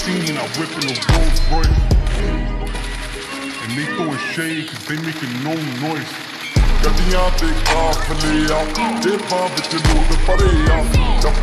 16 and I whippin' a Rolls Royce. And they throwin' shade cause they making no noise. ਗੱਡੀਆਂ ਤੇ ਕਾਫਲੇ ਆ ਜੇਬਾਂ ਵਿੱਚ ਲੂਟ ਭਰੇ ਆ